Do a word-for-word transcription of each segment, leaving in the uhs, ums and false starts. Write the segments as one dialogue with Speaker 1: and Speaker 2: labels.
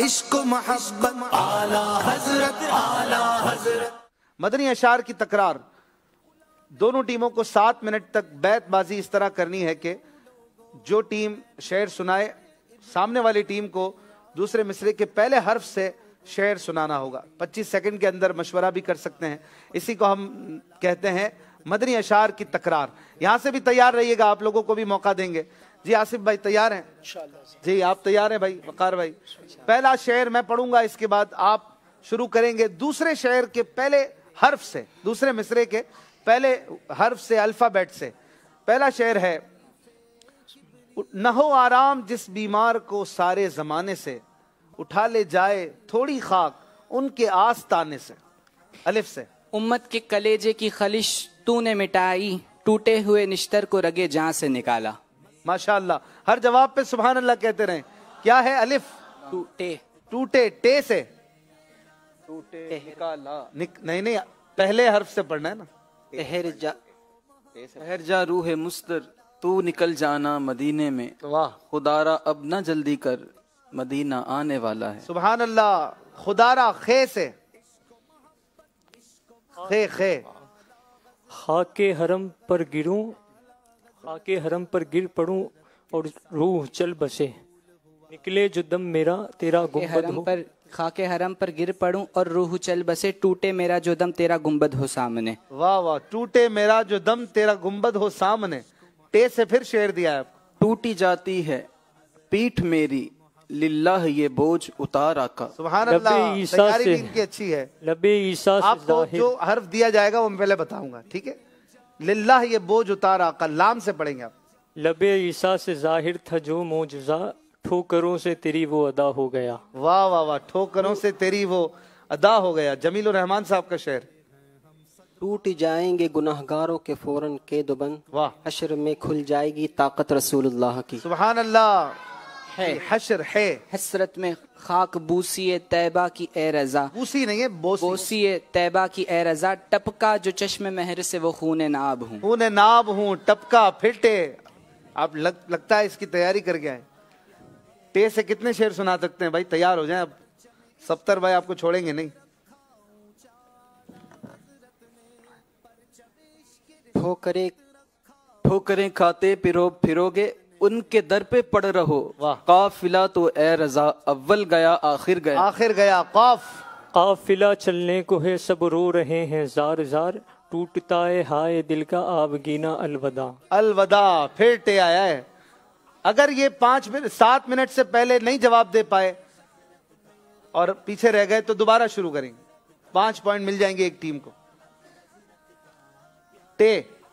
Speaker 1: इश्क मोहब्बत आला हजरत आला हजरत।
Speaker 2: मदनी अशार की तकरार। दोनों टीमों को सात मिनट तक बैतबाजी इस तरह करनी है कि जो टीम शेर सुनाए सामने वाली टीम को दूसरे मिसरे के पहले हर्फ से शेर सुनाना होगा। पच्चीस सेकंड के अंदर मशवरा भी कर सकते हैं। इसी को हम कहते हैं मदनी अशार की तकरार। यहां से भी तैयार रहिएगा, आप लोगों को भी मौका देंगे। जी आसिफ भाई तैयार हैं? जी आप तैयार हैं भाई? वकार भाई, पहला शेर मैं पढ़ूंगा, इसके बाद आप शुरू करेंगे दूसरे शेर के पहले हर्फ से, दूसरे मिसरे के पहले हर्फ से, अल्फाबेट से। पहला शेर है, न हो आराम जिस बीमार को सारे जमाने से, उठा ले जाए थोड़ी खाक उनके आस्ताने से। अलिफ से।
Speaker 3: उम्मत के कलेजे की खलिश तूने मिटाई, टूटे हुए निश्तर को रगे जान से निकाला।
Speaker 2: माशाअल्लाह, हर जवाब पे सुभान अल्लाह कहते रहें। क्या है? अलिफ।
Speaker 3: टूटे।
Speaker 2: टूटे, टे से टूटे निकाला। निक, नहीं नहीं पहले हर्फ से पढ़ना है ना।
Speaker 4: ठहर जा, ठहर जा रूह मुस्तर, तू निकल जाना मदीने में।
Speaker 2: वाह।
Speaker 4: खुदारा अब न जल्दी कर, मदीना आने वाला है।
Speaker 2: सुभान अल्लाह। खुदारा खे से, खे खे।
Speaker 5: खाके हरम पर गिरूं, खाके हरम पर गिर पड़ूं और रूह चल बसे, निकले जो दम मेरा तेरा गुंबद हो।
Speaker 3: पर खाके हरम पर गिर पड़ूं और रूह चल बसे, टूटे मेरा जो दम तेरा गुंबद हो सामने।
Speaker 2: वाह वाह। टूटे मेरा जो दम तेरा गुंबद हो सामने। टे से फिर शेर दिया है।
Speaker 4: टूटी जाती है पीठ मेरी, लिल्लाह ये बोझ उतार आका।
Speaker 2: सुभान अल्लाह। तैयारी भी इनकी अच्छी है।
Speaker 5: लबे ईसा से
Speaker 2: आपको जो हर्फ दिया जाएगा वो मैं पहले बताऊंगा, ठीक है? लिल्लाह ये बोझ उतार आका, लाम से पढ़ेंगे आप।
Speaker 5: लबे ईसा से जाहिर था जो मौजज़ा, ठोकरों से तेरी वो अदा हो गया।
Speaker 2: वाह वाह वाह। ठोकरों से तेरी वो अदा हो गया। जमील उर रहमान साहब का शेर।
Speaker 6: टूट जाएंगे गुनाहगारों के फौरन के दुबन,
Speaker 2: वाह।
Speaker 6: हश्र में खुल जाएगी ताकत रसूलुल्लाह की।
Speaker 2: सुभान अल्लाह। है हश्र है।
Speaker 3: हसरत में खाक बूसी तैबा की ए रजा,
Speaker 2: बूसी नहीं है बोसी,
Speaker 3: बोसी तैबा की ए रजा, टपका जो चश्मे महर से वो खूने नाब हूँ।
Speaker 2: खूने नाब हूँ, टपका फिटे। आप लग, लगता है इसकी तैयारी कर गया है। टे से कितने शेर सुना सकते हैं भाई? तैयार हो जाएं अब। सफ्तर भाई आपको छोड़ेंगे नहीं।
Speaker 4: ठोकरे ठोकरें खाते पिरो फिरोगे, उनके दर पे पड़ रहो।
Speaker 2: वाह।
Speaker 4: काफिला तो ए रजा, अव्वल गया आखिर गया।
Speaker 2: आखिर गया। काफ।
Speaker 5: काफिला चलने को है सब रो रहे हैं जार जार, टूटता है हाय दिल का आबगीना अलविदा।
Speaker 2: अलविदा। फिर टे आया है। अगर ये पांच मिनट सात मिनट से पहले नहीं जवाब दे पाए और पीछे रह गए तो दोबारा शुरू करेंगे। पांच पॉइंट मिल जाएंगे एक टीम को। टे।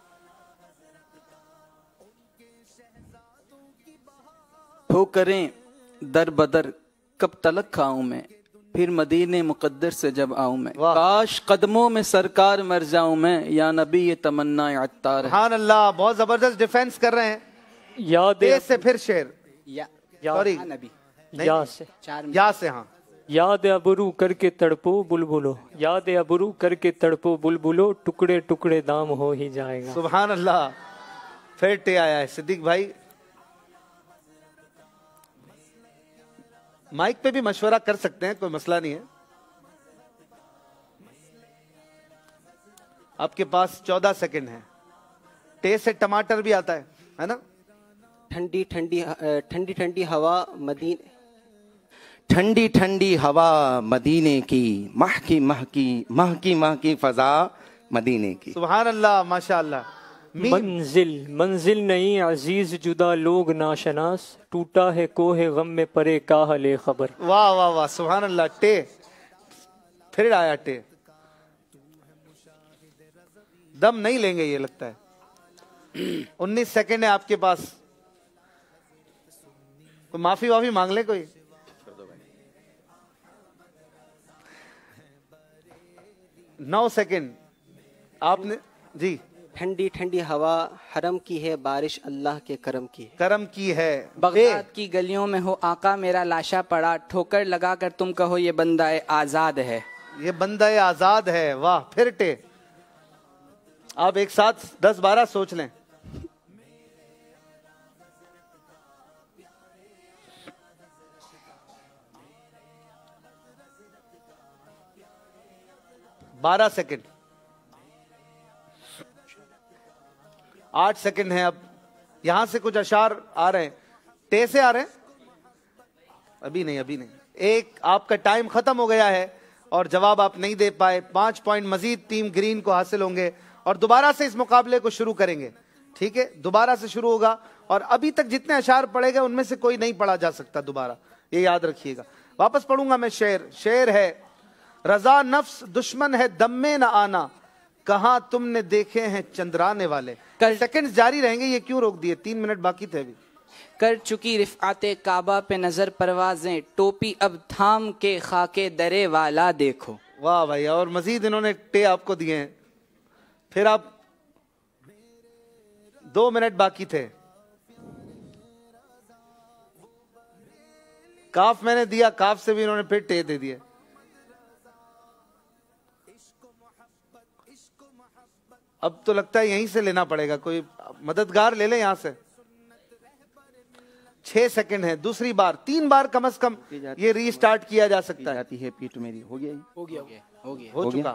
Speaker 4: ठोकरें दर बदर कब तलक खाऊं मैं, फिर मदीने मुकद्दर से जब आऊं मैं। काश कदमों में सरकार मर जाऊं मैं, या नबी ये तमन्ना अत्तार है।
Speaker 2: सुभान अल्लाह। बहुत जबरदस्त डिफेंस कर रहे हैं।
Speaker 5: याद
Speaker 2: से फिर शेर।
Speaker 3: या
Speaker 2: सॉरी
Speaker 3: नबी।
Speaker 5: या से
Speaker 2: या से। हाँ।
Speaker 5: याद अबरू करके तड़पो बुलबुलो, याद अबरू करके तड़पो बुलबुलो, टुकड़े टुकड़े दाम हो ही जाएगा।
Speaker 2: सुभान अल्लाह। फिर टे आया है। सिद्दीक भाई माइक पे भी मशवरा कर सकते हैं, कोई मसला नहीं है। आपके पास चौदह सेकंड है। टे से टमाटर भी आता है, है ना?
Speaker 6: ठंडी ठंडी ठंडी ठंडी हवा मदीने,
Speaker 7: ठंडी ठंडी हवा मदीने की, महकी महकी महकी महकी फजा मदीने की।
Speaker 2: सुभान अल्लाह। माशाअल्लाह।
Speaker 5: मंजिल मंजिल नहीं अजीज जुदा लोग नाशनास, टूटा है कोहे गम में परे काहले खबर।
Speaker 2: वाह वाह वाह। सुभान अल्लाह। टे। फिर आया टे। दम नहीं लेंगे ये लगता है। उन्नीस सेकेंड है आपके पास। कोई माफी वाफी मांग ले कोई। नौ सेकेंड आपने। जी।
Speaker 6: ठंडी ठंडी हवा हरम की है, बारिश अल्लाह के करम की है।
Speaker 2: करम की है।
Speaker 3: बगदाद की गलियों में हो आका मेरा लाशा पड़ा, ठोकर लगा कर तुम कहो ये बंदा आजाद है।
Speaker 2: ये बंदा आजाद है। वाह। फिर टे। आप एक साथ दस बारह सोच लें। बारह सेकंड, आठ सेकंड है। अब यहां से कुछ अशार आ रहे हैं, टे से आ रहे हैं, अभी नहीं अभी नहीं। एक आपका टाइम खत्म हो गया है और जवाब आप नहीं दे पाए। पांच पॉइंट मजीद टीम ग्रीन को हासिल होंगे और दोबारा से इस मुकाबले को शुरू करेंगे। ठीक है, दोबारा से शुरू होगा और अभी तक जितने अशार पढ़े गए उनमें से कोई नहीं पढ़ा जा सकता दोबारा, ये याद रखिएगा। वापस पढ़ूंगा मैं शेर। शेर है, रजा नफ्स दुश्मन है दम में न आना, कहां तुमने देखे हैं चंद्राने वाले।
Speaker 3: कल
Speaker 2: सेकंड्स जारी रहेंगे, ये क्यों रोक दिए? तीन मिनट बाकी थे अभी।
Speaker 3: कर चुकी रिफाते काबा पे नजर परवाजें, टोपी अब थाम के खाके दरे वाला देखो।
Speaker 2: वाह भाई, और मजीद इन्होंने टे आपको दिए हैं। फिर आप दो मिनट बाकी थे। काफ मैंने दिया, काफ से भी इन्होंने फिर टे दे दिए। अब तो लगता है यहीं से लेना पड़ेगा, कोई मददगार ले ले यहां से। छह सेकंड है, दूसरी बार, तीन बार कम से कम ये रीस्टार्ट किया जा सकता है।
Speaker 7: जाती है पीठ मेरी। हो गया
Speaker 3: हो गया हो गया हो गया
Speaker 2: हो चुका।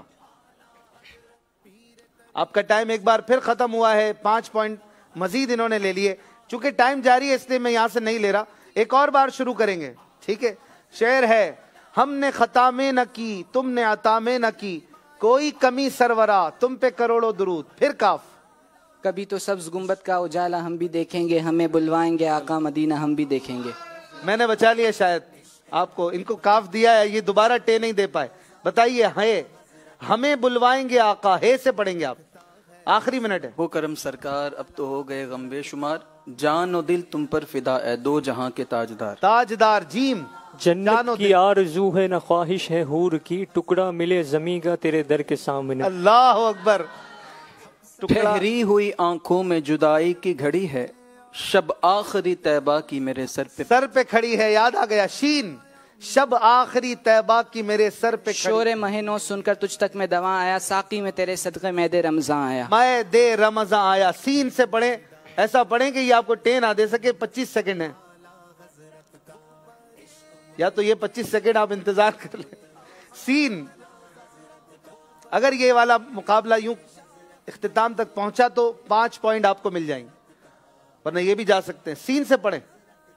Speaker 2: आपका टाइम एक बार फिर खत्म हुआ है। पांच पॉइंट मजीद इन्होंने ले लिए। चूंकि टाइम जारी है इसलिए मैं यहां से नहीं ले रहा, एक और बार शुरू करेंगे। ठीक है, शेर है, हमने खता में न की तुमने अता में न की, कोई कमी सरवरा तुम पे करोड़ों दुरूद। फिर काफ,
Speaker 3: कभी तो सब्ज गुंबद का उजाला हम भी देखेंगे, हमें बुलवाएंगे आका मदीना हम भी देखेंगे।
Speaker 2: मैंने बचा लिया शायद आपको, इनको काफ दिया है, ये दोबारा टे नहीं दे पाए। बताइए, है हमें बुलवाएंगे आका, है से पढ़ेंगे आप। आखिरी मिनट है।
Speaker 4: हो करम सरकार अब तो हो गए गम बेशुमार, जान और दिल तुम पर फिदा है दो जहां के ताजदार।
Speaker 2: ताजदार, जीम,
Speaker 5: जन्नत की आरज़ू है न ख्वाहिश है हूर की, टुकड़ा मिले ज़मीं का तेरे दर के सामने।
Speaker 2: अल्लाह अकबर।
Speaker 4: ठहरी हुई आंखों में जुदाई की घड़ी है, शब आखिरी तैबा की मेरे सर पे
Speaker 2: सर पे खड़ी है। याद आ गया, शीन, शब आखिरी तैबा की मेरे सर पे खड़ी।
Speaker 3: शोरे महीनों सुनकर तुझ तक में दवा आया, साकी में तेरे सदक़े मैदे रमजान आया।
Speaker 2: मैं दे रमजान आया। सीन से पढ़े, ऐसा पढ़े कि ये आपको टे ना दे सके। पच्चीस सेकंड है, या तो ये पच्चीस सेकंड आप इंतजार कर ले। सीन, अगर ये वाला मुकाबला यूं इख्तिताम तक पहुंचा तो पांच पॉइंट आपको मिल जाएंगे, वरना ये भी जा सकते हैं। सीन से पढ़े।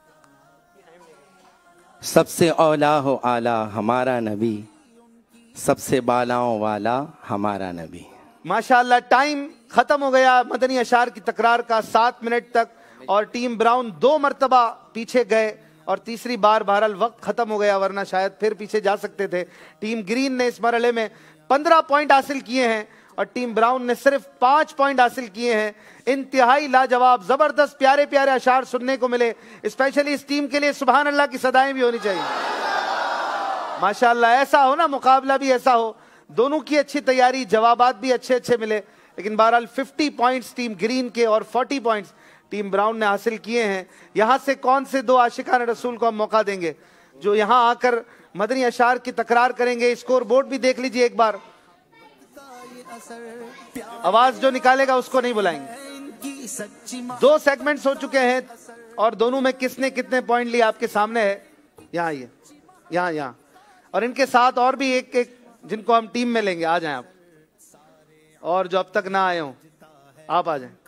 Speaker 7: सबसे औला हो आला हमारा नबी, सबसे बालाओं वाला हमारा नबी।
Speaker 2: माशाअल्लाह, टाइम खत्म हो गया मदनी अशार की तकरार का, सात मिनट तक। और टीम ब्राउन दो मरतबा पीछे गए और तीसरी बार बहरहाल वक्त खत्म हो गया, वरना शायद फिर पीछे जा सकते थे। टीम ग्रीन ने इस मरहले में पंद्रह पॉइंट हासिल किए हैं और टीम ब्राउन ने सिर्फ पांच पॉइंट हासिल किए हैं। इंतहाई लाजवाब, जबरदस्त, प्यारे प्यारे अशार सुनने को मिले। स्पेशली इस टीम के लिए सुभान अल्लाह की सदाएं भी होनी चाहिए। माशाअल्लाह, ऐसा हो ना, मुकाबला भी ऐसा हो, दोनों की अच्छी तैयारी, जवाबात भी अच्छे अच्छे मिले। लेकिन बहरहाल पचास पॉइंट्स टीम ग्रीन के और चालीस पॉइंट्स टीम ब्राउन ने हासिल किए हैं। यहां से कौन से दो आशिकान रसूल को हम मौका देंगे जो यहां आकर मदनी अशार की तकरार करेंगे? स्कोर बोर्ड भी देख लीजिए एक बार। आवाज जो निकालेगा उसको नहीं बुलाएंगे। दो सेगमेंट्स हो चुके हैं और दोनों में किसने कितने पॉइंट लिए आपके सामने है। यहाँ ये यहाँ यहाँ और इनके साथ और भी एक एक जिनको हम टीम में लेंगे। आ जाएं आप, और जो अब तक ना आए हो आप आ जाएं।